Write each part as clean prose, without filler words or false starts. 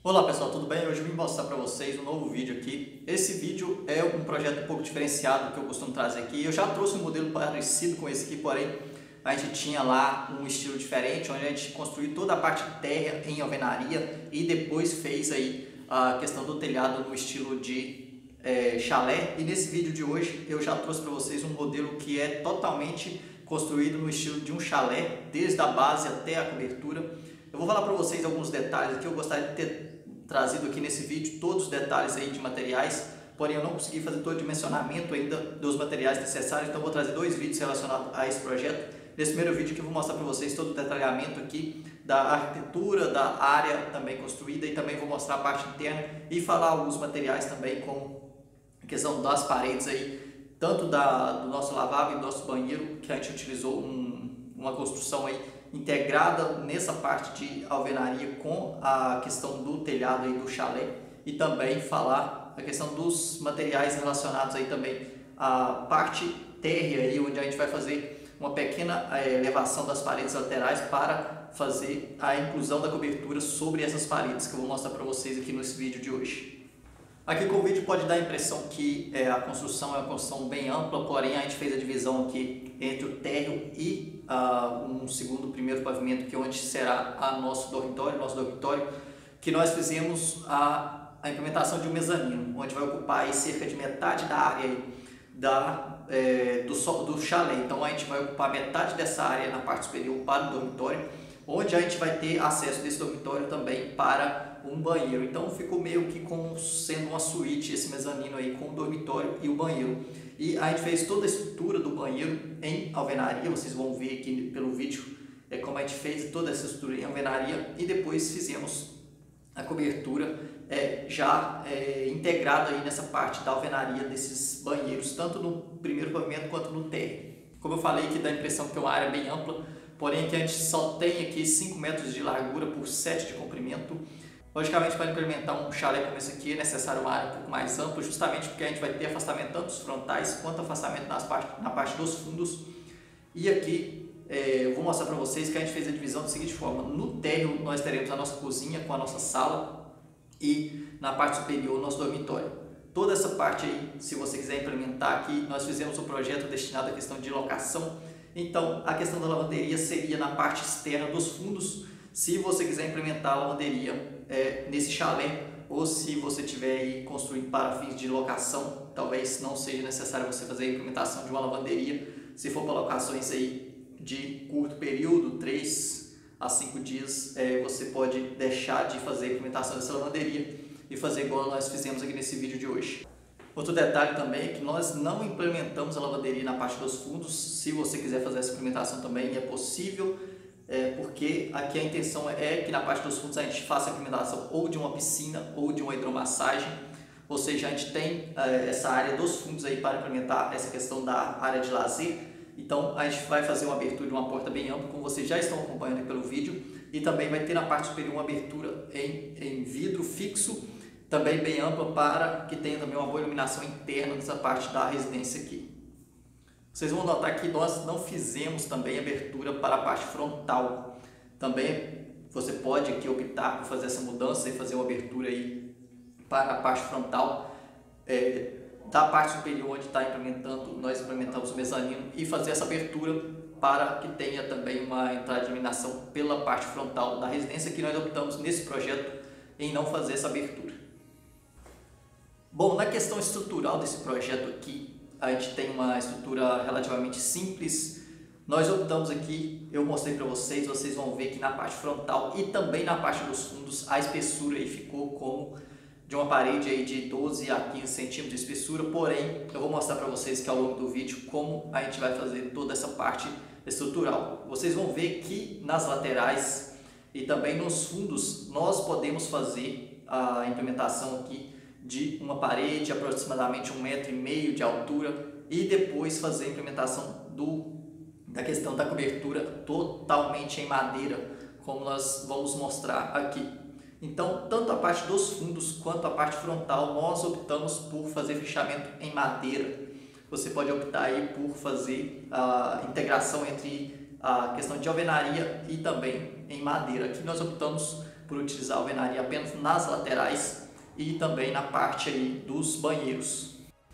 Olá pessoal, tudo bem? Hoje eu vim mostrar para vocês um novo vídeo aqui. Esse vídeo é um projeto um pouco diferenciado que eu costumo trazer aqui. Eu já trouxe um modelo parecido com esse aqui, porém a gente tinha lá um estilo diferente, onde a gente construiu toda a parte térrea em alvenaria e depois fez aí a questão do telhado no estilo de chalé. E nesse vídeo de hoje eu já trouxe para vocês um modelo que é totalmente construído no estilo de um chalé, desde a base até a cobertura. Eu vou falar para vocês alguns detalhes aqui. Eu gostaria de ter trazido aqui nesse vídeo todos os detalhes aí de materiais, porém eu não consegui fazer todo o dimensionamento ainda dos materiais necessários, então vou trazer dois vídeos relacionados a esse projeto. Nesse primeiro vídeo aqui eu vou mostrar para vocês todo o detalhamento aqui da arquitetura, da área também construída, e também vou mostrar a parte interna e falar alguns materiais também, como a questão das paredes aí, tanto do nosso lavabo e do nosso banheiro, que a gente utilizou uma construção aí integrada nessa parte de alvenaria com a questão do telhado aí do chalé, e também falar a questão dos materiais relacionados aí também à parte térrea aí, onde a gente vai fazer uma pequena elevação das paredes laterais para fazer a inclusão da cobertura sobre essas paredes, que eu vou mostrar para vocês aqui nesse vídeo de hoje. Aqui com o vídeo pode dar a impressão que a construção é uma construção bem ampla, porém a gente fez a divisão aqui entre o térreo e primeiro pavimento, que é onde será nosso dormitório, que nós fizemos a implementação de um mezanino, onde vai ocupar aí cerca de metade da área aí do chalé. Então a gente vai ocupar metade dessa área na parte superior para o dormitório, onde a gente vai ter acesso desse dormitório também para um banheiro. Então ficou meio que como sendo uma suíte esse mezanino aí, com o dormitório e o banheiro. E a gente fez toda a estrutura do banheiro em alvenaria, vocês vão ver aqui pelo vídeo como a gente fez toda essa estrutura em alvenaria, e depois fizemos a cobertura já integrada aí nessa parte da alvenaria desses banheiros, tanto no primeiro pavimento quanto no térreo. Como eu falei, que dá a impressão que é uma área bem ampla, porém que a gente só tem aqui 5 metros de largura por 7 de comprimento. Logicamente, para implementar um chalé como esse aqui é necessário uma área um pouco mais ampla, justamente porque a gente vai ter afastamento tanto dos frontais quanto afastamento na parte dos fundos. E aqui eu vou mostrar para vocês que a gente fez a divisão da seguinte forma: no térreo nós teremos a nossa cozinha com a nossa sala, e na parte superior o nosso dormitório. Toda essa parte aí, se você quiser implementar aqui, nós fizemos um projeto destinado à questão de locação. Então a questão da lavanderia seria na parte externa dos fundos, se você quiser implementar a lavanderia nesse chalé, ou se você estiver aí construindo para fins de locação, talvez não seja necessário você fazer a implementação de uma lavanderia. Se for para locações aí de curto período, 3 a 5 dias, você pode deixar de fazer a implementação dessa lavanderia e fazer igual nós fizemos aqui nesse vídeo de hoje. Outro detalhe também é que nós não implementamos a lavanderia na parte dos fundos. Se você quiser fazer essa implementação também é possível, porque aqui a intenção é que na parte dos fundos a gente faça a implementação ou de uma piscina ou de uma hidromassagem, ou seja, a gente tem essa área dos fundos aí para implementar essa questão da área de lazer. Então a gente vai fazer uma abertura de uma porta bem ampla, como vocês já estão acompanhando pelo vídeo, e também vai ter na parte superior uma abertura em vidro fixo, também bem ampla, para que tenha também uma boa iluminação interna nessa parte da residência aqui. Vocês vão notar que nós não fizemos também abertura para a parte frontal. Também você pode aqui optar por fazer essa mudança e fazer uma abertura aí para a parte frontal da parte superior, onde está implementando, nós implementamos o mezanino, e fazer essa abertura para que tenha também uma entrada de iluminação pela parte frontal da residência, que nós optamos nesse projeto em não fazer essa abertura. Bom, na questão estrutural desse projeto aqui, a gente tem uma estrutura relativamente simples. Nós optamos aqui, eu mostrei para vocês, vocês vão ver que na parte frontal e também na parte dos fundos a espessura aí ficou como de uma parede aí de 12 a 15 centímetros de espessura, porém eu vou mostrar para vocês que ao longo do vídeo como a gente vai fazer toda essa parte estrutural. Vocês vão ver que nas laterais e também nos fundos nós podemos fazer a implementação aqui de uma parede de aproximadamente 1,5 metro de altura, e depois fazer a implementação da questão da cobertura totalmente em madeira, como nós vamos mostrar aqui. Então, tanto a parte dos fundos quanto a parte frontal, nós optamos por fazer fechamento em madeira. Você pode optar aí por fazer a integração entre a questão de alvenaria e também em madeira. Aqui nós optamos por utilizar alvenaria apenas nas laterais e também na parte aí dos banheiros.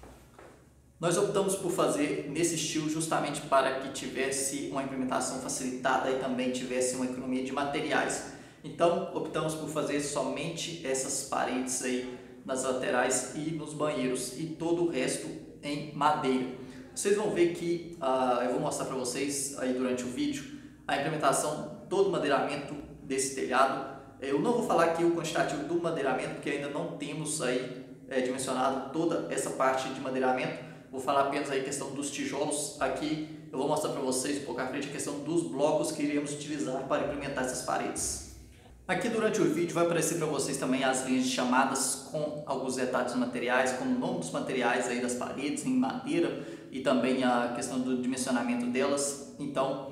Nós optamos por fazer nesse estilo justamente para que tivesse uma implementação facilitada e também tivesse uma economia de materiais. Então optamos por fazer somente essas paredes aí nas laterais e nos banheiros e todo o resto em madeira. Vocês vão ver que eu vou mostrar para vocês aí durante o vídeo a implementação, todo o madeiramento desse telhado. Eu não vou falar aqui o quantitativo do madeiramento, porque ainda não temos aí dimensionado toda essa parte de madeiramento. Vou falar apenas aí a questão dos tijolos. Aqui eu vou mostrar para vocês um pouco à frente a questão dos blocos que iremos utilizar para implementar essas paredes. Aqui durante o vídeo vai aparecer para vocês também as linhas de chamadas com alguns detalhes dos materiais, como o nome dos materiais aí das paredes em madeira e também a questão do dimensionamento delas. Então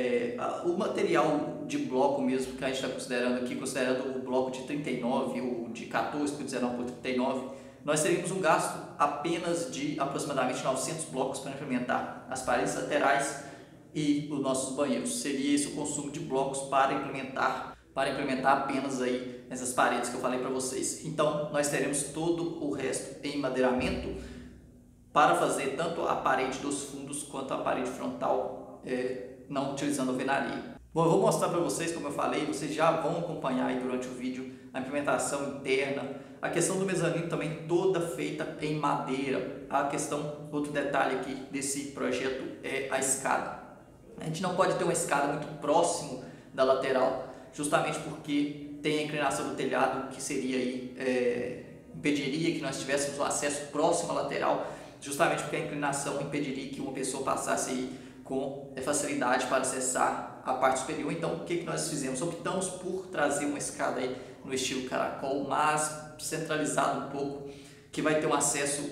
o material de bloco mesmo que a gente está considerando aqui, considerando o bloco de 39 ou de 14 por 19 por 39, nós teríamos um gasto apenas de aproximadamente 900 blocos para implementar as paredes laterais e os nossos banheiros. Seria esse o consumo de blocos para implementar apenas aí essas paredes que eu falei para vocês. Então nós teremos todo o resto em madeiramento para fazer tanto a parede dos fundos quanto a parede frontal, não utilizando alvenaria. Bom, eu vou mostrar para vocês, como eu falei, vocês já vão acompanhar aí durante o vídeo a implementação interna, a questão do mezanino também toda feita em madeira. A questão, outro detalhe aqui desse projeto é a escada. A gente não pode ter uma escada muito próximo da lateral, justamente porque tem a inclinação do telhado que seria aí, impediria que nós tivéssemos um acesso próximo à lateral, justamente porque a inclinação impediria que uma pessoa passasse aí com facilidade para acessar a parte superior. Então o que nós fizemos? Optamos por trazer uma escada aí no estilo caracol, mas centralizado um pouco, que vai ter um acesso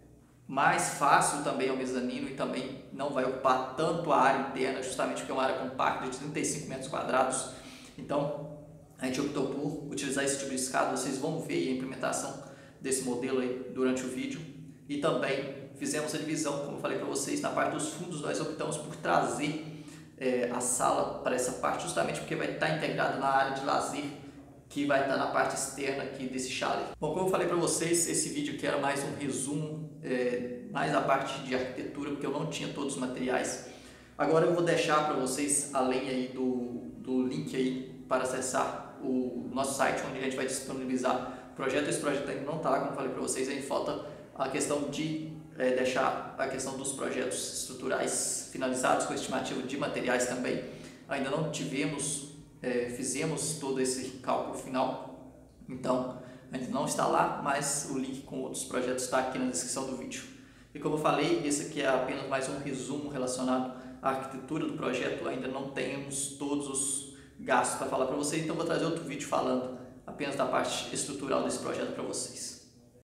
mais fácil também ao mezanino e também não vai ocupar tanto a área interna, justamente porque é uma área compacta de 35 metros quadrados. Então a gente optou por utilizar esse tipo de escada. Vocês vão ver a implementação desse modelo aí durante o vídeo. E também fizemos a divisão, como eu falei para vocês, na parte dos fundos nós optamos por trazer a sala para essa parte, justamente porque vai estar integrado na área de lazer, que vai estar na parte externa aqui desse chalé. Bom, como eu falei para vocês, esse vídeo aqui era mais um resumo, mais a parte de arquitetura, porque eu não tinha todos os materiais. Agora eu vou deixar para vocês, além aí do link aí para acessar o nosso site, onde a gente vai disponibilizar o projeto. Esse projeto ainda não está lá, como eu falei para vocês, aí falta a questão de deixar a questão dos projetos estruturais finalizados, com estimativa de materiais também. Ainda não tivemos, fizemos todo esse cálculo final, então ainda não está lá, mas o link com outros projetos está aqui na descrição do vídeo. E como eu falei, esse aqui é apenas mais um resumo relacionado à arquitetura do projeto. Ainda não temos todos os gastos para falar para vocês, então vou trazer outro vídeo falando apenas da parte estrutural desse projeto para vocês.